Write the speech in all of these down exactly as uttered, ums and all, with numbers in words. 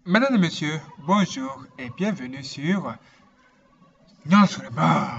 Mesdames et messieurs, bonjour et bienvenue sur Nyan Suleiman.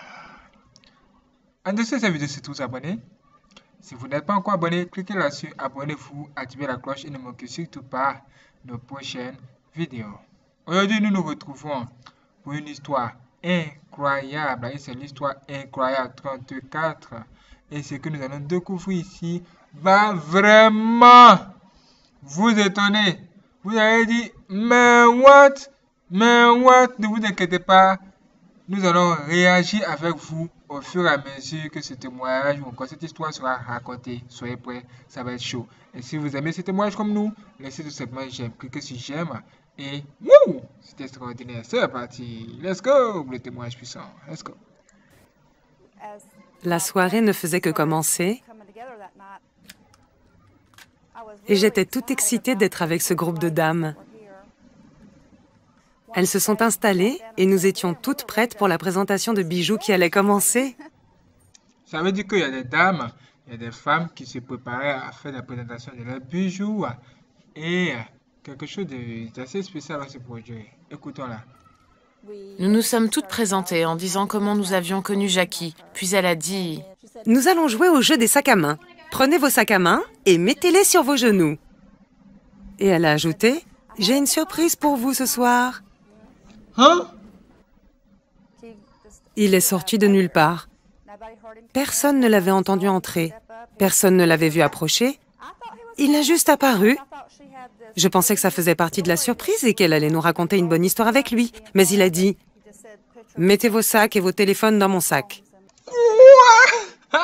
En dessous de cette vidéo, c'est tous abonnés. Si vous n'êtes pas encore abonné, cliquez là-dessus, abonnez-vous, activez la cloche et ne manquez surtout pas nos prochaines vidéos. Aujourd'hui, nous nous retrouvons pour une histoire incroyable. Et c'est l'histoire incroyable trente-quatre. Et ce que nous allons découvrir ici va vraiment vous étonner. Vous avez dit, mais what? Mais what? Ne vous inquiétez pas. Nous allons réagir avec vous au fur et à mesure que ce témoignage ou encore cette histoire sera racontée. Soyez prêts, ça va être chaud. Et si vous aimez ce témoignage comme nous, laissez tout simplement j'aime, cliquez sur j'aime et wouh, c'est extraordinaire. C'est parti. Let's go, le témoignage puissant. Let's go. La soirée ne faisait que commencer et j'étais toute excitée d'être avec ce groupe de dames. Elles se sont installées et nous étions toutes prêtes pour la présentation de bijoux qui allait commencer. Ça veut dire qu'il y a des dames, il y a des femmes qui se préparaient à faire la présentation de leurs bijoux et quelque chose d'assez spécial va se produire. Écoutons-la. Nous nous sommes toutes présentées en disant comment nous avions connu Jackie. Puis elle a dit... Nous allons jouer au jeu des sacs à main. Prenez vos sacs à main et mettez-les sur vos genoux. Et elle a ajouté, j'ai une surprise pour vous ce soir. Hein? Il est sorti de nulle part. Personne ne l'avait entendu entrer. Personne ne l'avait vu approcher. Il a juste apparu. Je pensais que ça faisait partie de la surprise et qu'elle allait nous raconter une bonne histoire avec lui. Mais il a dit, mettez vos sacs et vos téléphones dans mon sac. Quoi?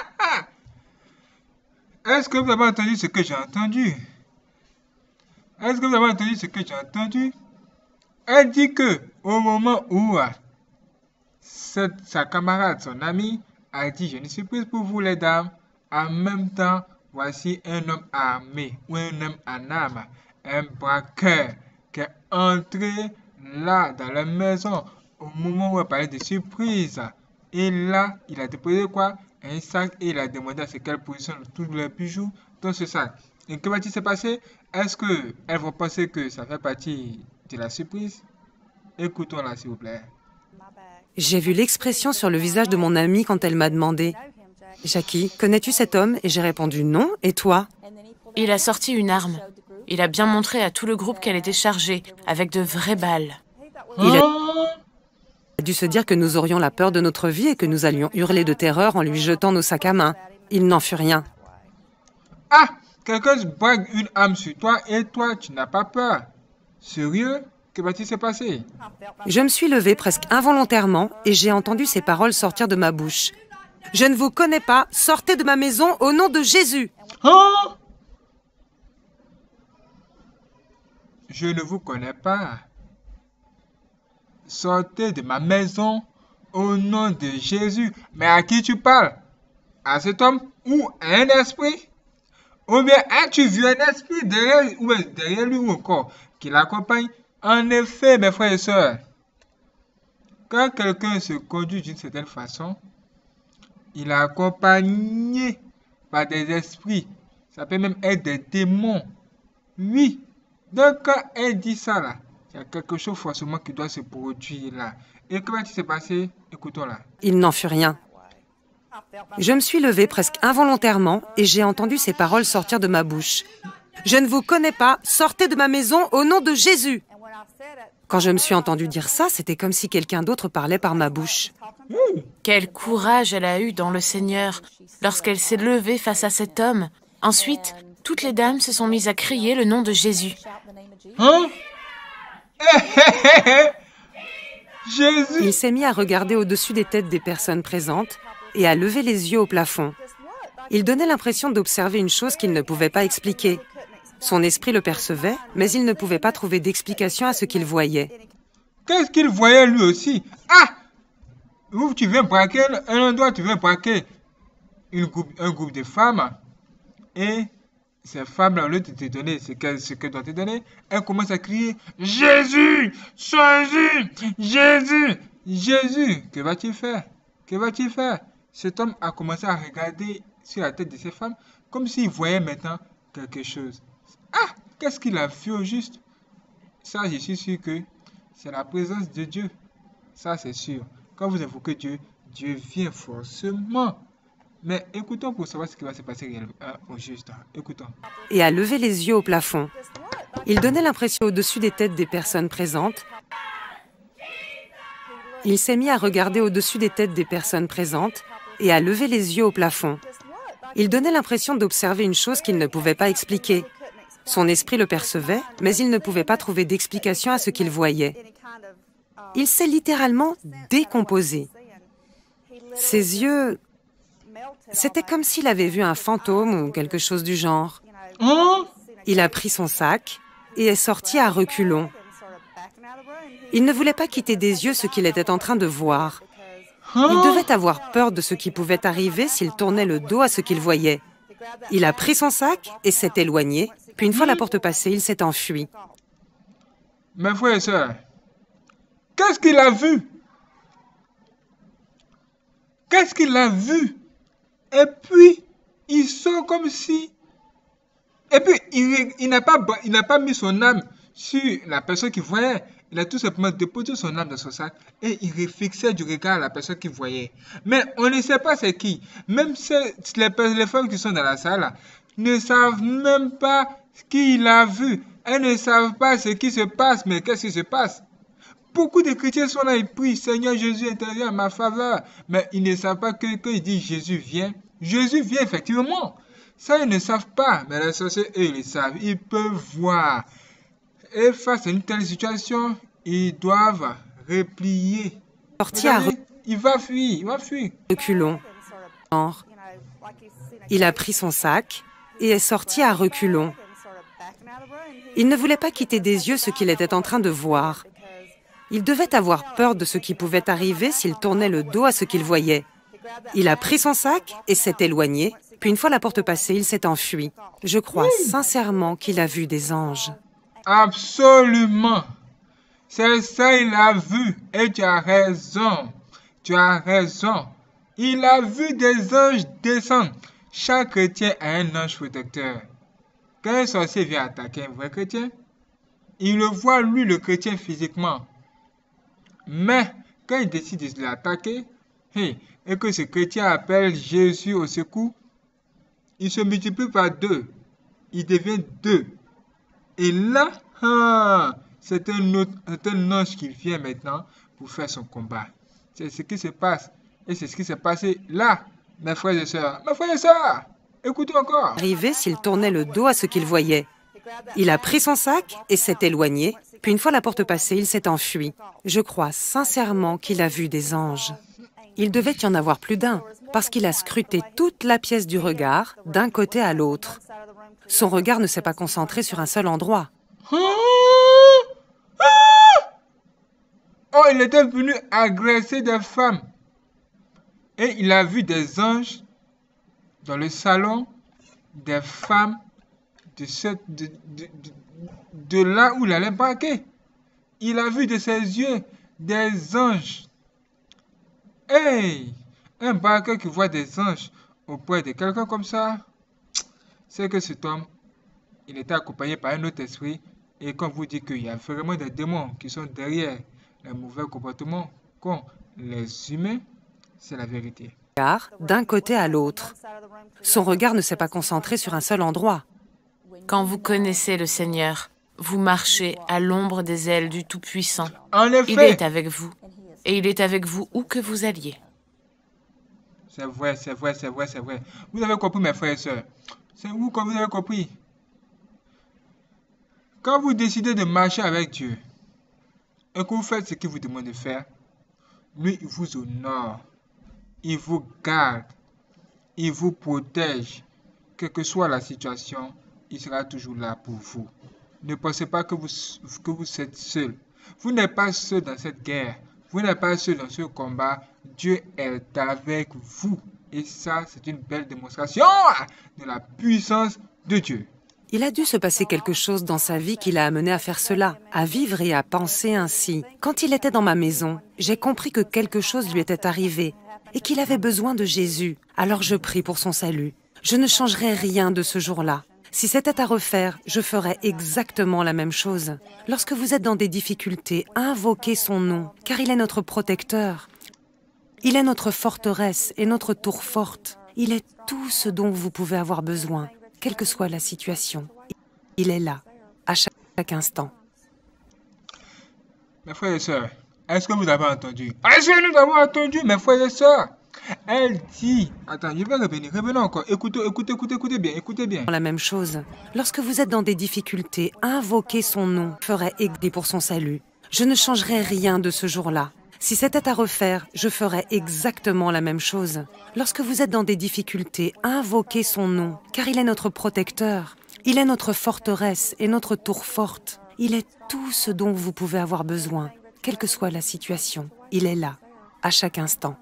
Est-ce que vous avez entendu ce que j'ai entendu? Est-ce que vous avez entendu ce que j'ai entendu? Elle dit que au moment où cette, sa camarade, son ami, a dit j'ai une surprise pour vous les dames, en même temps, voici un homme armé ou un homme en arme, un braqueur qui est entré là dans la maison au moment où elle parlait de surprise. Et là, il a déposé quoi? Un sac et il a demandé à ce qu'elle positionne tous les bijoux dans ce sac. Et que va-t-il se passer? Est-ce qu'elles vont penser que ça fait partie de la surprise? Écoutons-la, s'il vous plaît. J'ai vu l'expression sur le visage de mon amie quand elle m'a demandé « Jackie, connais-tu cet homme ?» Et j'ai répondu « Non, et toi ?» Il a sorti une arme. Il a bien montré à tout le groupe qu'elle était chargée, avec de vraies balles. Il a dû se dire que nous aurions la peur de notre vie et que nous allions hurler de terreur en lui jetant nos sacs à main. Il n'en fut rien. Ah! Quelqu'un braque une arme sur toi et toi, tu n'as pas peur. Sérieux? Que va-t-il se passer? Je me suis levée presque involontairement et j'ai entendu ces paroles sortir de ma bouche. « Je ne vous connais pas, sortez de ma maison au nom de Jésus !» Hein? Je ne vous connais pas. Sortez de ma maison au nom de Jésus. Mais à qui tu parles? À cet homme ou à un esprit? Ou bien as-tu vu un esprit derrière, ou derrière lui ou encore qui l'accompagne? En effet, mes frères et sœurs, quand quelqu'un se conduit d'une certaine façon, il est accompagné par des esprits. Ça peut même être des démons. Oui. Donc quand elle dit ça là, il y a quelque chose forcément qui doit se produire là. Et que va-t-il se passer? Écoutons-la. Il n'en fut rien. Je me suis levée presque involontairement et j'ai entendu ces paroles sortir de ma bouche. « Je ne vous connais pas, sortez de ma maison au nom de Jésus !» Quand je me suis entendue dire ça, c'était comme si quelqu'un d'autre parlait par ma bouche. Quel courage elle a eu dans le Seigneur lorsqu'elle s'est levée face à cet homme. Ensuite, toutes les dames se sont mises à crier le nom de Jésus. Hein? Jésus! Il s'est mis à regarder au-dessus des têtes des personnes présentes et à lever les yeux au plafond. Il donnait l'impression d'observer une chose qu'il ne pouvait pas expliquer. Son esprit le percevait, mais il ne pouvait pas trouver d'explication à ce qu'il voyait. Qu'est-ce qu'il voyait lui aussi? Ah! Où tu viens braquer un endroit, tu viens braquer une groupe, un groupe de femmes. Et ces femmes-là, au lieu de te donner ce qu'elles ce qu'elles doivent te donner, elles commencent à crier « Jésus! Jésus! Jésus! Jésus! » Que va-t-il faire? Que va-t-il faire? Cet homme a commencé à regarder sur la tête de ces femmes comme s'il voyait maintenant quelque chose. Ah! Qu'est-ce qu'il a vu au juste? ça, je suis sûr que c'est la présence de Dieu. Ça, c'est sûr. Quand vous invoquez Dieu, Dieu vient forcément. Mais écoutons pour savoir ce qui va se passer réellement, euh, au juste. Écoutons. Et a levé les yeux au plafond. Il donnait l'impression au-dessus des têtes des personnes présentes. Il s'est mis à regarder au-dessus des têtes des personnes présentes et à lever les yeux au plafond. Il donnait l'impression d'observer une chose qu'il ne pouvait pas expliquer. Son esprit le percevait, mais il ne pouvait pas trouver d'explication à ce qu'il voyait. Il s'est littéralement décomposé. Ses yeux... C'était comme s'il avait vu un fantôme ou quelque chose du genre. Hein? Il a pris son sac et est sorti à reculons. Il ne voulait pas quitter des yeux ce qu'il était en train de voir. Il devait avoir peur de ce qui pouvait arriver s'il tournait le dos à ce qu'il voyait. Il a pris son sac et s'est éloigné, puis une fois la porte passée, il s'est enfui. Mes frères et sœurs, qu'est-ce qu'il a vu? Qu'est-ce qu'il a vu? Et puis, il sort comme si... Et puis, il, il n'a pas, il n'a pas mis son âme sur la personne qui voyait. Il a tout simplement déposé son âme dans son sac et il réfixait du regard à la personne qui voyait. Mais on ne sait pas c'est qui. Même les, les femmes qui sont dans la salle ne savent même pas qui il a vu. Elles ne savent pas ce qui se passe. Mais qu'est-ce qui se passe? Beaucoup de chrétiens sont là, ils prient, Seigneur Jésus intervient en ma faveur. Mais ils ne savent pas que quand il dit Jésus vient, Jésus vient effectivement. Ça, ils ne savent pas. Mais les sorciers, eux, ils le savent. Ils peuvent voir. Et face à une telle situation, ils doivent replier. Sorti à il va fuir, il va fuir. reculons. Il a pris son sac et est sorti à reculons. Il ne voulait pas quitter des yeux ce qu'il était en train de voir. Il devait avoir peur de ce qui pouvait arriver s'il tournait le dos à ce qu'il voyait. Il a pris son sac et s'est éloigné, puis une fois la porte passée, il s'est enfui. Je crois sincèrement qu'il a vu des anges. Absolument. C'est ça, il a vu. Et tu as raison. Tu as raison. Il a vu des anges descendre. Chaque chrétien a un ange protecteur. Quand un sorcier vient attaquer un vrai chrétien, il le voit, lui, le chrétien, physiquement. Mais quand il décide de l'attaquer, hey, et que ce chrétien appelle Jésus au secours, il se multiplie par deux. Il devient deux. Et là, ah, c'est un, autre, un ange qui vient maintenant pour faire son combat. C'est ce qui se passe. Et c'est ce qui s'est passé là, mes frères et sœurs. Mes frères et sœurs, écoutez encore. Arrivé s'il tournait le dos à ce qu'il voyait. Il a pris son sac et s'est éloigné, puis une fois la porte passée, il s'est enfui. Je crois sincèrement qu'il a vu des anges. Il devait y en avoir plus d'un, parce qu'il a scruté toute la pièce du regard, d'un côté à l'autre. Son regard ne s'est pas concentré sur un seul endroit. Oh, il était venu agresser des femmes. Et il a vu des anges dans le salon, des femmes de, cette, de, de, de, de là où il allait embarquer. Il a vu de ses yeux des anges. Hey! Un barqueur qui voit des anges auprès de quelqu'un comme ça, c'est que cet homme, il était accompagné par un autre esprit. Et quand vous dites qu'il y a vraiment des démons qui sont derrière les mauvais comportements qu'ont les humains, c'est la vérité. D'un côté à l'autre. Son regard ne s'est pas concentré sur un seul endroit. Quand vous connaissez le Seigneur, vous marchez à l'ombre des ailes du Tout-Puissant. En effet, il est avec vous, et il est avec vous où que vous alliez. C'est vrai, c'est vrai, c'est vrai, c'est vrai. Vous avez compris, mes frères et sœurs. C'est vous que vous avez compris. Quand vous décidez de marcher avec Dieu, et que vous faites ce qu'il vous demande de faire, lui, il vous honore, il vous garde, il vous protège. Quelle que soit la situation, il sera toujours là pour vous. Ne pensez pas que vous, que vous êtes seul. Vous n'êtes pas seul dans cette guerre. Vous n'êtes pas seul dans ce combat. Dieu est avec vous. Et ça, c'est une belle démonstration de la puissance de Dieu. Il a dû se passer quelque chose dans sa vie qui l'a amené à faire cela, à vivre et à penser ainsi. Quand il était dans ma maison, j'ai compris que quelque chose lui était arrivé et qu'il avait besoin de Jésus. Alors je prie pour son salut. Je ne changerai rien de ce jour-là. Si c'était à refaire, je ferais exactement la même chose. Lorsque vous êtes dans des difficultés, invoquez son nom, car il est notre protecteur. Il est notre forteresse et notre tour forte. Il est tout ce dont vous pouvez avoir besoin, quelle que soit la situation. Il est là, à chaque instant. Mes frères et sœurs, est-ce que vous avez entendu? Est-ce que nous avons entendu, mes frères et sœurs? Elle dit, attends, je vais revenir, revenons encore. Écoutez, écoutez, écoutez, écoutez bien, écoutez bien. La même chose. Lorsque vous êtes dans des difficultés, invoquez son nom, ferait aider pour son salut. Je ne changerai rien de ce jour-là. Si c'était à refaire, je ferais exactement la même chose. Lorsque vous êtes dans des difficultés, invoquez son nom, car il est notre protecteur. Il est notre forteresse et notre tour forte. Il est tout ce dont vous pouvez avoir besoin, quelle que soit la situation. Il est là, à chaque instant.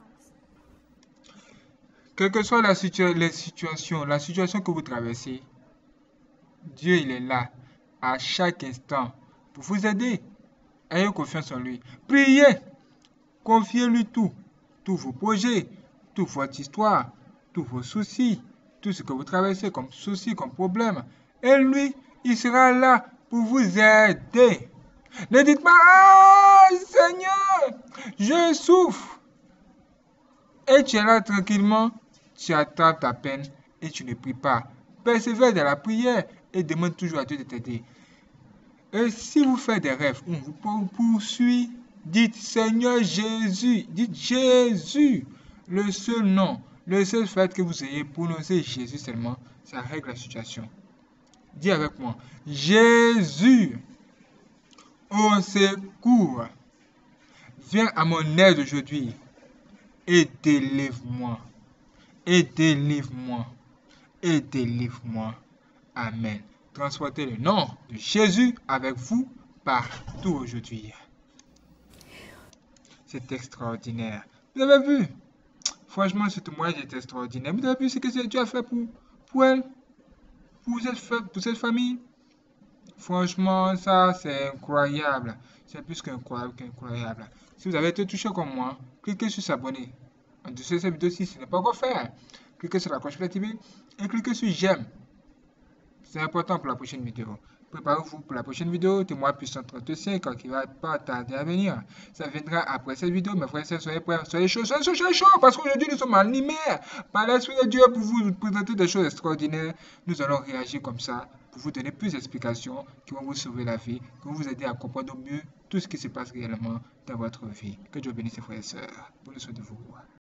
Quelle que soit la situa les situations, la situation que vous traversez, Dieu, il est là, à chaque instant, pour vous aider. Ayez confiance en lui. Priez. Confiez-lui tout. Tous vos projets, toute votre histoire, tous vos soucis, tout ce que vous traversez comme soucis, comme problème. Et lui, il sera là pour vous aider. Ne dites pas, ah, Seigneur, je souffre. Et tu es là tranquillement. Tu attends ta peine et tu ne pries pas. Persévère dans la prière et demande toujours à Dieu de t'aider. Et si vous faites des rêves, on vous poursuit, dites Seigneur Jésus, dites Jésus, le seul nom, le seul fait que vous ayez prononcé Jésus seulement, ça règle la situation. Dis avec moi, Jésus, au secours, viens à mon aide aujourd'hui et délivre-moi. Et délivre-moi. Et délivre-moi. Amen. Transportez le nom de Jésus avec vous partout aujourd'hui. C'est extraordinaire. Vous avez vu? Franchement, ce témoignage est extraordinaire. Vous avez vu ce que Dieu a fait pour, pour elle? Pour cette, pour cette famille? Franchement, ça, c'est incroyable. C'est plus qu'incroyable qu'incroyable. Si vous avez été touché comme moi, cliquez sur s'abonner. En dessous de cette vidéo, si ce n'est pas encore fait, cliquez sur la cloche activée et cliquez sur j'aime. C'est important pour la prochaine vidéo. Préparez-vous pour la prochaine vidéo, témoin puissant trente-cinq, qui ne va pas tarder à venir. Ça viendra après cette vidéo, mes frères et sœurs, soyez prêts, soyez chauds, soyez chauds, soyez chauds, parce qu'aujourd'hui nous sommes animés par l'Esprit de Dieu pour vous présenter des choses extraordinaires. Nous allons réagir comme ça pour vous donner plus d'explications qui vont vous sauver la vie, qui vont vous aider à comprendre mieux tout ce qui se passe réellement dans votre vie. Que Dieu bénisse, frères et sœurs. Bonne soirée de vous.